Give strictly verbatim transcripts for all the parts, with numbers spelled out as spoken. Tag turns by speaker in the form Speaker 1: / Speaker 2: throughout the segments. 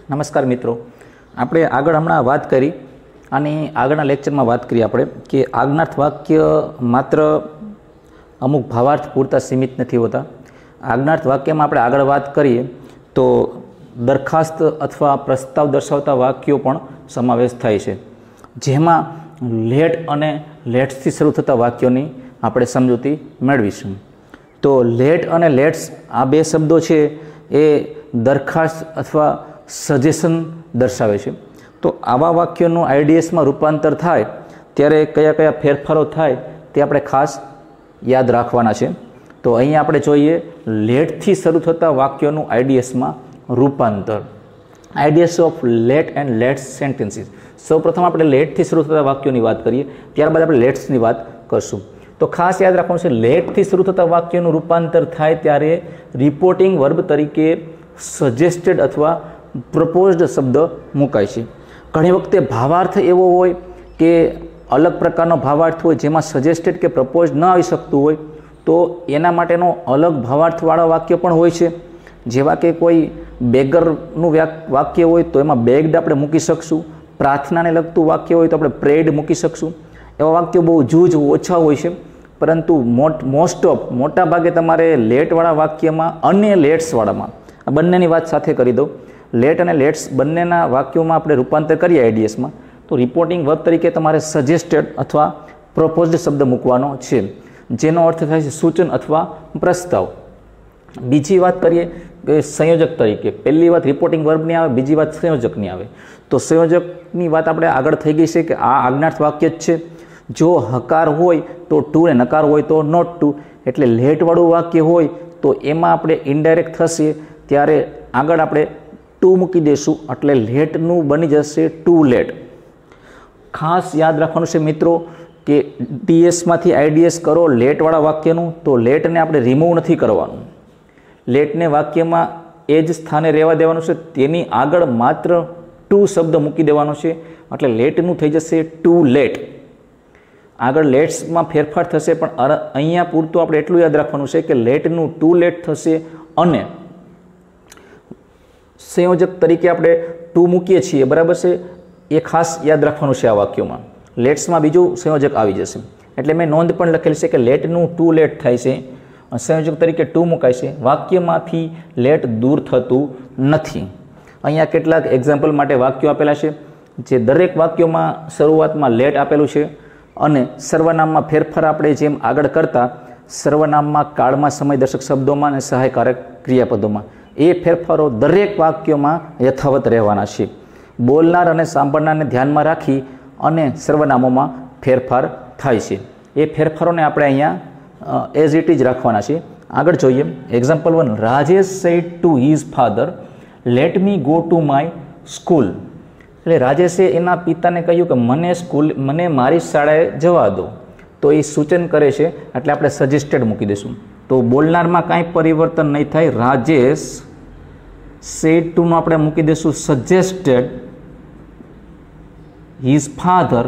Speaker 1: નમસ્કાર મિત્રો, આપણે આગળ હમણાં વાત કરી અને આગળના લેક્ચરમાં વાત કરી આપણે કે આજ્ઞાર્થ વાક્ય માત્ર અમુક ભાવાર્થ પૂરતા સીમિત નથી હોતા. આજ્ઞાર્થ વાક્યમાં આપણે આગળ વાત કરીએ તો દરખાસ્ત અથવા પ્રસ્તાવ દર્શાવતા વાક્યો પણ સમાવેશ થાય છે, જેમાં લેટ અને લેટ્સથી શરૂ થતા વાક્યોની આપણે સમજૂતી મેળવીશું. તો લેટ અને લેટ્સ આ બે શબ્દો છે એ દરખાસ્ત અથવા સજેશન દર્શાવે છે. તો આવા વાક્યોનું આઈડીએસમાં રૂપાંતર થાય ત્યારે કયા કયા ફેરફારો થાય તે આપણે ખાસ યાદ રાખવાના છે. તો અહીંયા આપણે જોઈએ લેટથી શરૂ થતા વાક્યોનું આઈડીએસમાં રૂપાંતર. IDS of let and let's sentences. સૌપ્રથમ આપણે લેટથી શરૂ થતા વાક્યોની વાત કરીએ, ત્યારબાદ આપણે લેટ્સની વાત કરશું. તો ખાસ યાદ રાખવાનું છે, લેટથી શરૂ થતા વાક્યનું રૂપાંતર થાય ત્યારે રિપોર્ટિંગ વર્બ તરીકે સજેસ્ટેડ અથવા પ્રપોઝડ શબ્દ મુકાય છે. ઘણી વખતે ભાવાર્થ એવો હોય કે અલગ પ્રકારનો ભાવાર્થ હોય જેમાં સજેસ્ટેડ કે પ્રપોઝ ન આવી શકતું હોય, તો એના માટેનો અલગ ભાવાર્થવાળા વાક્ય પણ હોય છે. જેવા કે કોઈ બેગરનું વાક્ય હોય તો એમાં બેગ્ડ આપણે મૂકી શકશું. પ્રાર્થનાને લગતું વાક્ય હોય તો આપણે પ્રેડ મૂકી શકશું. એવા વાક્યો બહુ જૂજ ઓછા હોય છે, પરંતુ મોટ મોસ્ટ ઓફ મોટા ભાગે તમારે લેટવાળા વાક્યમાં અને લેટ્સવાળામાં આ બંનેની વાત સાથે કરી દઉં. લેટ અને લેટ્સ બંનેના વાક્યોમાં આપણે રૂપાંતર કરીએ આઈડીએસમાં, તો રિપોર્ટિંગ વર્બ તરીકે તમારે સજેસ્ટેડ અથવા પ્રપોઝડ શબ્દ મૂકવાનો છે, જેનો અર્થ થાય છે સૂચન અથવા પ્રસ્તાવ. બીજી વાત કરીએ કે સંયોજક તરીકે. પહેલી વાત રિપોર્ટિંગ વર્બની આવે, બીજી વાત સંયોજકની આવે. તો સંયોજકની વાત આપણે આગળ થઈ ગઈ છે કે આ આજ્ઞાર્થ વાક્ય જ છે. જો હકાર હોય તો ટુ ને નકાર હોય તો નોટ ટુ. એટલે લેટવાળું વાક્ય હોય તો એમાં આપણે ઇનડાયરેક્ટ થશે ત્યારે આગળ આપણે ટુ મૂકી દઈશું, એટલે લેટનું બની જશે ટુ લેટ. ખાસ યાદ રાખવાનું છે મિત્રો કે ડીએસમાંથી આઈડીએસ કરો લેટવાળા વાક્યનું, તો લેટને આપણે રિમૂવ નથી કરવાનું. લેટને વાક્યમાં એ જ સ્થાને રહેવા દેવાનું છે, તેની આગળ માત્ર ટુ શબ્દ મૂકી દેવાનો છે, એટલે લેટનું થઈ જશે ટુ લેટ. આગળ લેટ્સમાં ફેરફાર થશે, પણ અહીંયા પૂરતું આપણે એટલું યાદ રાખવાનું છે કે લેટનું ટુ લેટ થશે. અને સંયોજક તરીકે આપણે ટુ મૂકીએ છીએ, બરાબર છે, એ ખાસ યાદ રાખવાનું છે. આ વાક્યોમાં લેટ્સમાં બીજું સંયોજક આવી જશે. એટલે મેં નોંધ પણ લખેલી છે કે લેટનું ટુ લેટ થાય છે, સંયોજક તરીકે ટુ મુકાય છે. વાક્યમાંથી લેટ દૂર થતું નથી. અહીંયા કેટલાક એક્ઝામ્પલ માટે વાક્યો આપેલા છે, જે દરેક વાક્યોમાં શરૂઆતમાં લેટ આપેલું છે અને સર્વનામમાં ફેરફાર આપણે જેમ આગળ કરતા સર્વનામમાં કાળમાં સમયદર્શક શબ્દોમાં અને સહાયકારક ક્રિયાપદોમાં એ ફેરફારો દરેક વાક્યોમાં યથાવત રહેવાના છે. બોલનાર અને સાંભળનારને ધ્યાનમાં રાખી અને સર્વનામોમાં ફેરફાર થાય છે. એ ફેરફારોને આપણે અહીંયા એઝ ઇટ ઇઝ રાખવાના છે. આગળ જોઈએ example one. Rajesh said to his father, let me go to my school. એટલે રાજેશે એના પિતાને કહ્યું કે મને સ્કૂલ મને મારી શાળાએ જવા દો. તો એ સૂચન કરે છે, એટલે આપણે સજેસ્ટેડ મૂકી દઈશું. તો બોલનારમાં કાંઈ પરિવર્તન નહીં થાય. રાજેશ સેડ ટુનું આપણે મૂકી દઈશું સજેસ્ટેડ હિઝ ફાધર.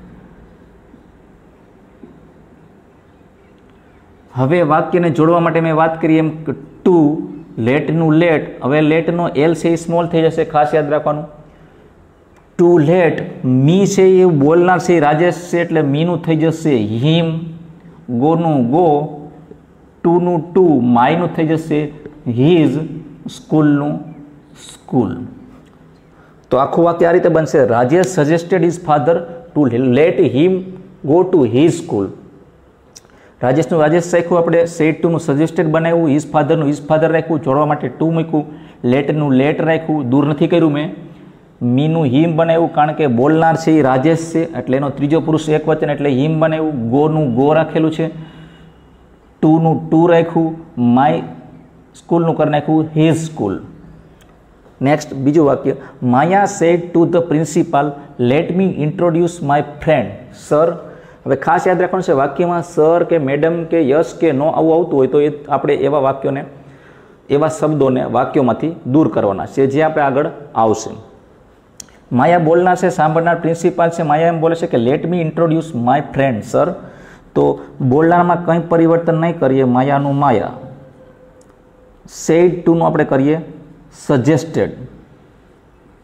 Speaker 1: હવે વાક્યને જોડવા માટે મેં વાત કરી એમ કે ટુ લેટનું લેટ. હવે લેટનો એલ છે એ સ્મોલ થઈ જશે, ખાસ યાદ રાખવાનું. ટુ લેટ મી છે એ બોલનાર છે રાજેશ છે, એટલે મીનું થઈ જશે હિમ. ગોનું ગો, ટુનું ટુ, માયનું થઈ જશે હિઝ, સ્કૂલનું સ્કૂલ. તો આખું વાક્ય આ રીતે બનશે. Rajesh suggested his father to let him go to his school. રાજેશનું રાજેશ રાખ્યું, આપણે સેડ ટુનું સજેસ્ટેડ બનાવ્યું, હિઝ ફાધરનું હિઝ ફાધર રાખ્યું, જોડવા માટે ટુ મૂક્યું. લેટનું લેટ રાખ્યું, દૂર નથી કર્યું મેં. મીનું હિમ બનાવ્યું, કારણ કે બોલનાર છે એ રાજેશ છે, એટલે એનો ત્રીજો પુરુષ એક વચન એટલે હિમ બનાવ્યું. ગોનું ગો રાખેલું છે, ટુનું ટુ રાખ્યું, માય સ્કૂલનું કરી નાખ્યું હિઝ સ્કૂલ. નેક્સ્ટ બીજું વાક્ય. Maya said to the principal, let me introduce my friend sir. હવે ખાસ યાદ રાખવાનું છે, વાક્યમાં સર કે મેડમ કે યસ કે નો આવું આવતું હોય તો એ આપણે એવા વાક્યોને એવા શબ્દોને વાક્યોમાંથી દૂર કરવાના છે, જે આપણે આગળ આવશે. માયા બોલનાર છે, સાંભળનાર પ્રિન્સિપાલ છે. માયા એમ બોલે છે કે let me introduce my friend sir. તો બોલનારમાં કંઈ પરિવર્તન નહીં કરીએ, માયાનું માયા. સેડ ટુનું આપણે કરીએ સજેસ્ટેડ.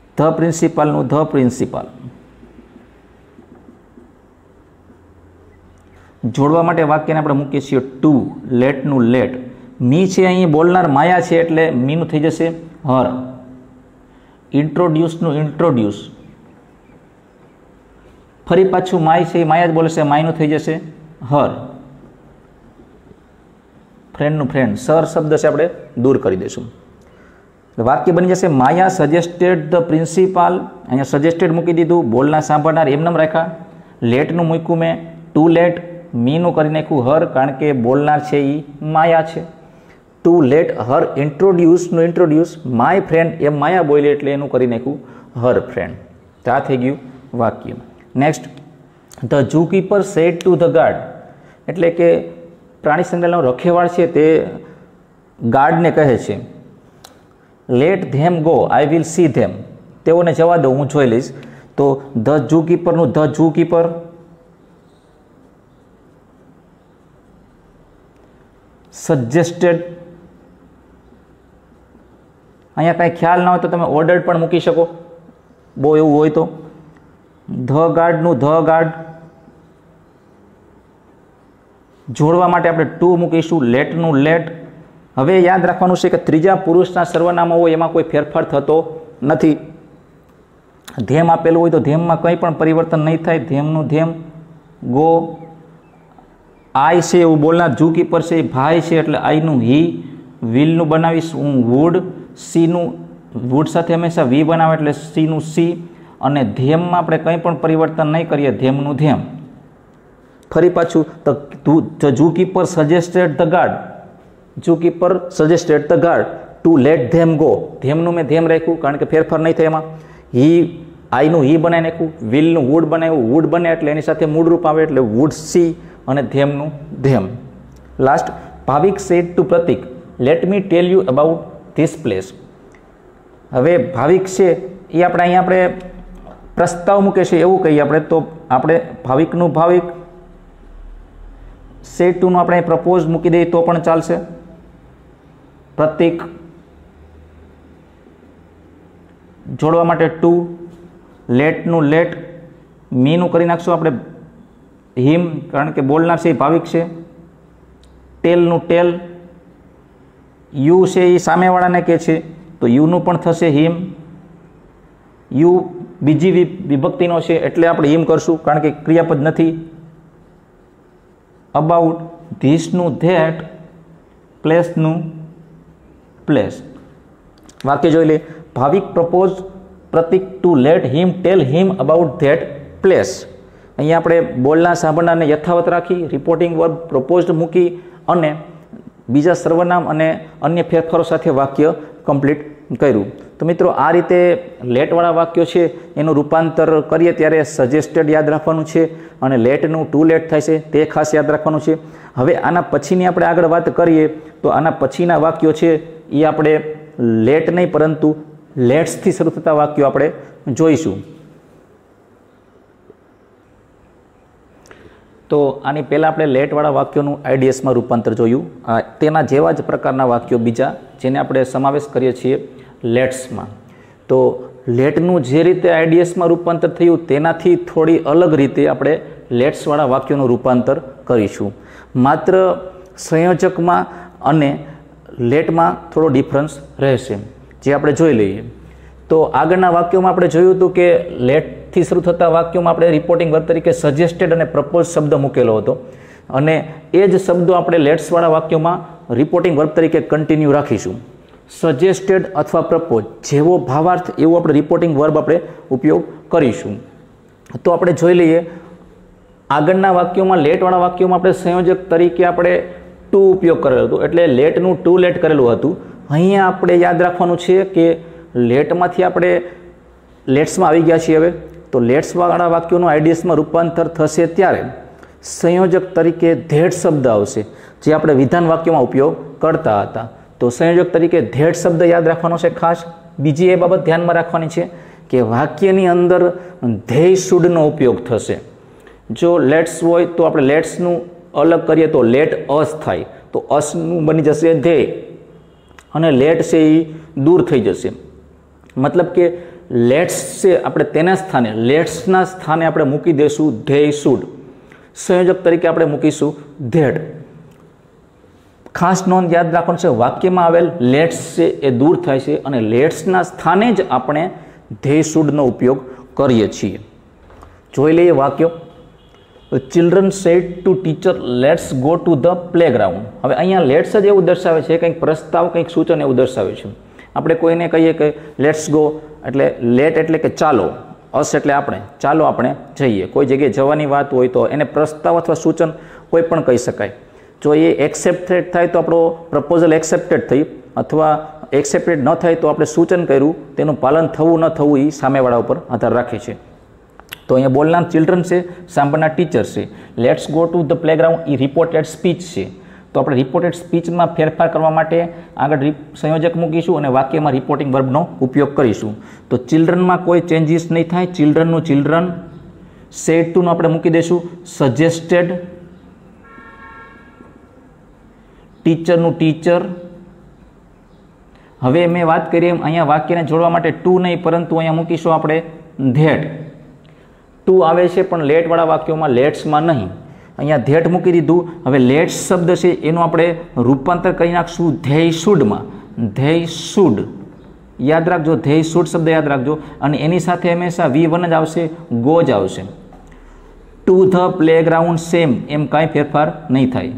Speaker 1: ધ પ્રિન્સિપાલનું ધ પ્રિન્સિપાલ. જોડવા માટે વાક્યને આપણે મૂકીએ છીએ ટુ, લેટનું લેટ. મી છે અહીં બોલનાર માયા છે એટલે મીનું થઈ જશે હર. ઇન્ટ્રોડ્યુસનું ઇન્ટ્રોડ્યુસ. ફરી પાછું માય છે માયા જ બોલે છે, માયનું થઈ જશે હર. ફ્રેન્ડનું ફ્રેન્ડ, સર શબ્દ છે આપણે દૂર કરી દઈશું. વાક્ય બની જશે માયા સજેસ્ટેડ ધ પ્રિન્સિપાલ. અહીંયા સજેસ્ટેડ મૂકી દીધું, બોલના સાંભળનાર એમનેમ રાખ્યા. લેટનું મૂક્યું મેં ટુ લેટ, મીનું કરી નાખ્યું હર કારણ કે બોલનાર છે એ માયા છે. ટુ લેટ હર ઇન્ટ્રોડ્યુસનું ઇન્ટ્રોડ્યુસ, માય ફ્રેન્ડ એમ માયા બોલી એટલે એનું કરી નાખ્યું હર ફ્રેન્ડ. તો આ થઈ ગયું વાક્ય. Next, the zoo keeper said to the guard, એટલે કે પ્રાણી સંગ્રહાલયનો રખેવાળ છે તે ગાર્ડને કહે છે let them go, I will see them, તેઓને જવા દો હું જોઈ લઈશ. તો ધ ઝૂ કીપરનું ધ ઝૂ કીપર, સજેસ્ટેડ, અહીંયા કાંઈ ખ્યાલ ના હોય તો તમે ઓર્ડર્ડ પણ મૂકી શકો, બહુ એવું હોય તો. ધ ગાર્ડનું ધ ગાર્ડ. જોડવા માટે આપણે ટુ મૂકીશું, લેટનું લેટ. હવે યાદ રાખવાનું છે કે ત્રીજા પુરુષના સર્વનામો હોય એમાં કોઈ ફેરફાર થતો નથી. ધેમ આપેલું હોય તો ધેમમાં કંઈ પણ પરિવર્તન નહીં થાય, ધેમનું ધેમ. ગો, આઈ છે એવું બોલનાર ઝૂ કીપર છે એ ભાઈ છે એટલે આઈનું હી. વિલનું બનાવીશ હું વુડ. સીનું વુડ સાથે હંમેશા વી બનાવે એટલે સીનું સી. અને ધેમમાં આપણે કંઈ પણ પરિવર્તન નહીં કરીએ, ધેમનું ધેમ. ફરી પાછું the zoo keeper suggested the guard, zoo keeper suggested the guard to let them go. ધેમનું મેં ધેમ રાખ્યું કારણ કે ફેરફાર નહીં થાય એમાં. હી, આઈનું હી બનાવી નાખ્યું. વિલનું વુડ બનાવ્યું, વુડ બને એટલે એની સાથે મૂળ રૂપ આવે એટલે વુડ સી અને ધેમનું them. Last, Bhavik said to Pratik let me tell you about this place. હવે ભાવિક છે એ આપણે અહીંયા આપણે પ્રસ્તાવ મૂકે છે એવું કહીએ આપણે, તો આપણે ભાવિકનું ભાવિક, સેડ ટુનું આપણે પ્રપોઝ મૂકી દઈએ તો પણ ચાલશે. પ્રતિક, જોડવા માટે ટુ, લેટનું લેટ, મીનું કરી નાખશું આપણે હિમ કારણ કે બોલનાર છે એ ભાવિક છે. ટેલનું ટેલ, યુ છે એ સામેવાળાને કહે છે તો યુનું પણ થશે હિમ. યુ બીજી વિભક્તિનો છે એટલે આપણે હિમ કરશું કારણ કે ક્રિયાપદ નથી. અબાઉટ, ધીસનું ધેટ, પ્લેસનું પ્લેસ. વાક્ય જોઈ લે. Bhavik propose Pratik to let him tell him about that place. અહીંયા આપણે બોલના સાંભળનારને યથાવત રાખી, રિપોર્ટિંગ વર્બ પ્રપોઝડ મૂકી અને બીજા સર્વનામ અને અન્ય ફેરફારો સાથે વાક્ય કમ્પ્લીટ કર્યું. તો મિત્રો આ રીતે લેટવાળા વાક્યો છે એનું રૂપાંતર કરીએ ત્યારે સજેસ્ટેડ યાદ રાખવાનું છે અને લેટનું ટુ લેટ થાય છે તે ખાસ યાદ રાખવાનું છે. હવે આના પછીની આપણે આગળ વાત કરીએ તો આના પછીના વાક્યો છે એ આપણે લેટ નહીં પરંતુ લેટ્સથી શરૂ થતા વાક્યો આપણે જોઈશું. તો આની પહેલાં આપણે લેટવાળા વાક્યોનું આઈડીએસમાં રૂપાંતર જોયું. તેના જેવા જ પ્રકારના વાક્યો બીજા જેને આપણે સમાવેશ કરીએ છીએ લેટ્સમાં. તો લેટનું જે રીતે આઈડીએસમાં રૂપાંતર થયું તેનાથી થોડી અલગ રીતે આપણે લેટ્સવાળા વાક્યોનું રૂપાંતર કરીશું. માત્ર સંયોજકમાં અને લેટમાં થોડો ડિફરન્સ રહેશે જે આપણે જોઈ લઈએ. તો આગળના વાક્યોમાં આપણે જોયું હતું કે લેટથી શરૂ થતા વાક્યોમાં આપણે રિપોર્ટિંગ વર્બ તરીકે સજેસ્ટેડ અને પ્રપોઝ શબ્દ મૂકેલો હતો અને એ જ શબ્દો આપણે લેટ્સવાળા વાક્યોમાં રિપોર્ટિંગ વર્બ તરીકે કન્ટિન્યુ રાખીશું. સજેસ્ટેડ અથવા પ્રપોઝ જેવો ભાવાર્થ એવું આપણે રિપોર્ટિંગ વર્બ આપણે ઉપયોગ કરીશું. તો આપણે જોઈ લઈએ આગળના વાક્યોમાં લેટવાળા વાક્યોમાં આપણે સંયોજક તરીકે આપણે ટુ ઉપયોગ કરેલો હતો એટલે લેટનું ટુ લેટ કરેલું હતું. અહીંયા આપણે યાદ રાખવાનું છે કે લેટમાંથી આપણે લેટ્સમાં આવી ગયા છીએ. હવે તો લેટ્સવાળા વાક્યોનું આઈડીએસમાં રૂપાંતર થશે ત્યારે સંયોજક તરીકે ધેટ શબ્દ આવશે જે આપણે વિધાન વાક્યોમાં ઉપયોગ કરતા હતા. તો સંયોજક તરીકે ધેટ શબ્દ યાદ રાખવાનો છે ખાસ. બીજી એ બાબત ધ્યાનમાં રાખવાની છે કે વાક્યની અંદર ધેય શુડનો ઉપયોગ થશે. જો લેટ્સ હોય તો આપણે લેટ્સનું અલગ કરીએ તો લેટ અસ થાય તો અસનું બની જશે ધેય અને લેટ છે એ દૂર થઈ જશે. મતલબ કે લેટ્સ છે આપણે તેના સ્થાને લેટ્સના સ્થાને આપણે મૂકી દઈશું ધેય શુડ, સંયોજક તરીકે આપણે મૂકીશું ધેટ. ખાસ નોંધ યાદ રાખવાનું છે, વાક્યમાં આવેલ લેટ્સ છે એ દૂર થાય છે અને લેટ્સના સ્થાને જ આપણે ધેય શુડનો ઉપયોગ કરીએ છીએ. જોઈ લઈએ વાક્ય. Children said to teacher let's go to the playground. હવે અહીંયા લેટ્સ જ એવું દર્શાવે છે, કંઈક પ્રસ્તાવ કંઈક સૂચન એવું દર્શાવે છે. આપણે કોઈને કહીએ કે લેટ્સ ગો એટલે લેટ એટલે કે ચાલો, અસ એટલે આપણે, ચાલો આપણે જઈએ. કોઈ જગ્યાએ જવાની વાત હોય તો એને પ્રસ્તાવ અથવા સૂચન કોઈ પણ કહી શકાય. જો એ એક્સેપ્ટેડ થાય તો આપણો પ્રપોઝલ એક્સેપ્ટેડ થઈ, અથવા એક્સેપ્ટેડ ન થાય તો આપણે સૂચન કર્યું, તેનું પાલન થવું ન થવું એ સામેવાળા ઉપર આધાર રાખે છે. તો અહીંયા બોલનાર ચિલ્ડ્રન છે, સાંભળનાર ટીચર છે. Let's go to the playground એ રિપોર્ટેડ સ્પીચ છે. તો આપણે રિપોર્ટેડ સ્પીચમાં ફેરફાર કરવા માટે આગળ સંયોજક મૂકીશું અને વાક્યમાં રિપોર્ટિંગ વર્બનો ઉપયોગ કરીશું. તો ચિલ્ડ્રનમાં કોઈ ચેન્જીસ નહીં થાય. ચિલ્ડ્રનનું ચિલ્ડ્રન, સેડ ટુનું આપણે મૂકી દઈશું સજેસ્ટેડ, ટીચરનું ટીચર. હવે મેં વાત કરી એમ અહીંયા વાક્યને જોડવા માટે ટુ નહીં પરંતુ અહીંયા મૂકીશું આપણે ધેટ. ટુ આવે છે પણ લેટવાળા વાક્યોમાં, લેટ્સમાં નહીં. અહીંયા ધેટ મૂકી દીધું. હવે લેટ્સ શબ્દ છે એનું આપણે રૂપાંતર કરી નાખશું ધેય શુડમાં. ધેય શુડ યાદ રાખજો, ધેય શુડ શબ્દ યાદ રાખજો. અને એની સાથે હંમેશા વી વન જ આવશે, ગો જ આવશે. ટુ ધ પ્લેગ્રાઉન્ડ સેમ એમ કાંઈ ફેરફાર નહીં થાય.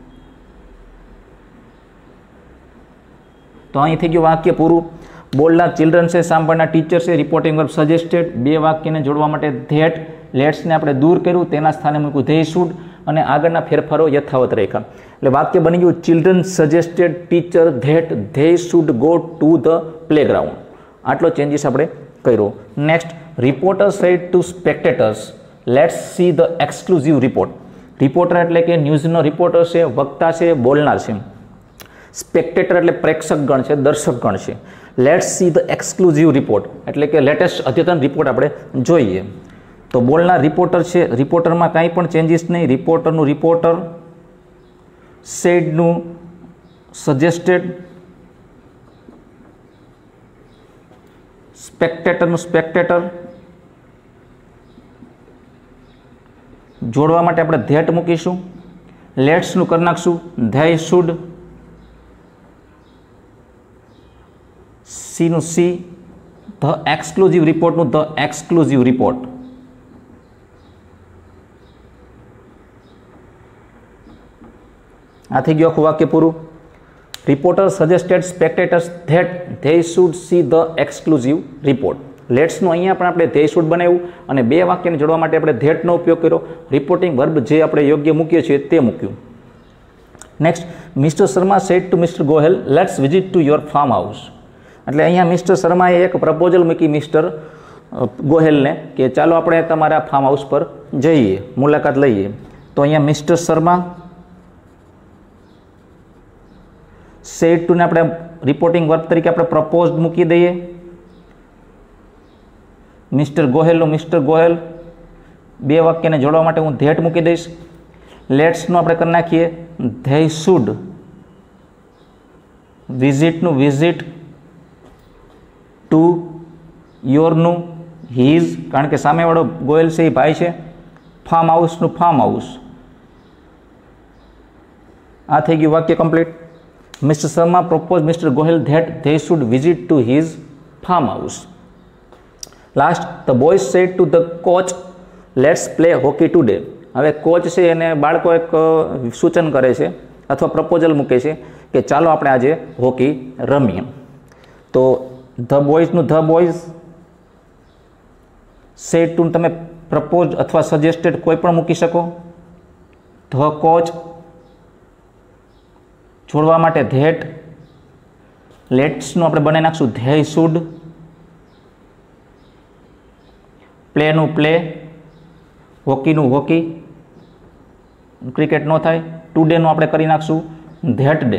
Speaker 1: તો અહીં થઈ ગયું વાક્ય પૂરું. બોલનાર ચિલ્ડ્રન છે, સાંભળનાર ટીચર છે, રિપોર્ટિંગ વર્બ સજેસ્ટેડ. બે વાક્યને જોડવા માટે ધેટ, લેટ્સને આપણે દૂર કર્યું, તેના સ્થાને મૂક્યું ધેય શુડ અને આગળના ફેરફારો યથાવત રેખા. એટલે વાક્ય બની ગયું children suggested teacher that they should go to the playground. આટલો ચેન્જીસ આપણે કર્યો. Next, reporter said to spectators let's see the exclusive report. Reporter એટલે કે ન્યૂઝનો રિપોર્ટર છે, વક્તા છે, બોલનાર છે. સ્પેક્ટેટર એટલે પ્રેક્ષકગણ છે, દર્શકગણ છે. Let's see the exclusive report એટલે કે લેટેસ્ટ અદ્યતન રિપોર્ટ આપણે જોઈએ. તો બોલનાર રિપોર્ટર છે, રિપોર્ટરમાં કાંઈ પણ ચેન્જીસ નહીં. રિપોર્ટરનું રિપોર્ટર, સેડનું સજેસ્ટેડ, સ્પેક્ટેટરનું સ્પેક્ટેટર. જોડવા માટે આપણે ધેટ મૂકીશું. લેટ્સનું કરી નાખશું ધેય શુડ, સીનું સી, ધ એક્સક્લુઝિવ રિપોર્ટનું ધ એક્સક્લુઝિવ રિપોર્ટ. આ થઈ ગયું આખું વાક્ય પૂરું. Reporter suggested spectators that they should see the exclusive report. લેટ્સનું અહીંયા પણ આપણે ધે શુડ બનાવ્યું અને બે વાક્યને જોડવા માટે આપણે ધેટનો ઉપયોગ કર્યો. રિપોર્ટિંગ વર્બ જે આપણે યોગ્ય મૂકીએ છીએ તે મૂક્યું. Next, mister Sharma said to mister Gohel let's visit to your farm house. એટલે અહીંયા મિસ્ટર શર્માએ એક પ્રપોઝલ મૂકી મિસ્ટર ગોહેલને કે ચાલો આપણે તમારા ફાર્મ હાઉસ પર જઈએ, મુલાકાત લઈએ. તો અહીંયા મિસ્ટર શર્મા સેડ ટુને આપણે રિપોર્ટિંગ વર્બ તરીકે આપણે પ્રપોઝડ મૂકી દઈએ. મિસ્ટર ગોહેલનું મિસ્ટર ગોહેલ, બે વાક્યને જોડવા માટે હું ધેટ મૂકી દઈશ. લેટ્સનું આપણે કરી નાખીએ ધે શુડ, વિઝિટનું વિઝિટ, ટુ યોરનું હીઝ કારણ કે સામેવાળો ગોયલ છે એ ભાઈ છે, ફાર્મ હાઉસનું ફાર્મ હાઉસ. આ થઈ ગયું વાક્ય complete. Mister Sharma propose mister Gohil that they should visit to his farm house. Last, the boys said to the coach let's play hockey today. હવે કોચ છે એને બાળકો એક સૂચન કરે છે અથવા પ્રપોઝલ મૂકે છે કે ચાલો આપણે આજે હોકી રમીએ. તો ધ બોયઝનું ધ બોયઝ, સેડ ટુ તમે પ્રપોઝ અથવા સજેસ્ટેડ કોઈ પણ મૂકી શકો. ધ કોચ, જોડવા માટે ધેટ, લેટ્સનું આપણે બનાવી નાખશું ધે શુડ, પ્લેનું પ્લે, હોકીનું હોકી, ક્રિકેટ ન થાય, ટુડેનું આપણે કરી નાખશું ધેટ ડે.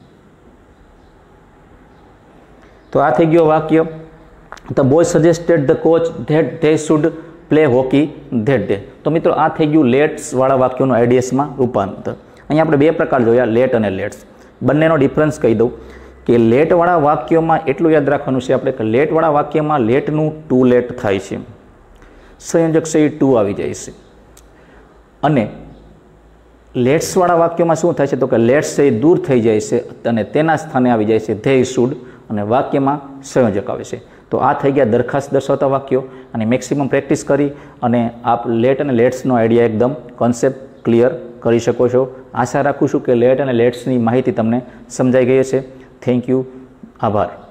Speaker 1: તો આ થઈ ગયો વાક્ય. The boy suggested the coach that they should play hockey that day. તો મિત્રો આ થઈ ગયું લેટ્સ વાળા વાક્યોનું આઈડીએસમાં રૂપાંતર. અહીંયા આપણે બે પ્રકાર જોયા, લેટ અને લેટ્સ. બંનેનો ડિફરન્સ કહી દઉં કે લેટવાળા વાક્યોમાં એટલું યાદ રાખવાનું છે આપણે કે લેટવાળા વાક્યમાં લેટનું ટુ લેટ થાય છે, સંયોજક છે એ ટુ આવી જાય છે. અને લેટ્સવાળા વાક્યોમાં શું થાય છે તો કે લેટ્સ છે એ દૂર થઈ જાય છે અને તેના સ્થાને આવી જાય છે ધે શુડ, અને વાક્યમાં સંયોજક આવે છે. તો આ થઈ ગયા દરખાસ્ત દર્શાવતા વાક્યો. અને મેક્સિમમ પ્રેક્ટિસ કરી અને આપ લેટ અને લેટ્સનો આઈડિયા એકદમ કોન્સેપ્ટ ક્લિયર કરી શકો છો. આશા રાખું છું કે લેટ અને લેટ્સની માહિતી તમને સમજાઈ ગઈ છે. Thank you. આભાર.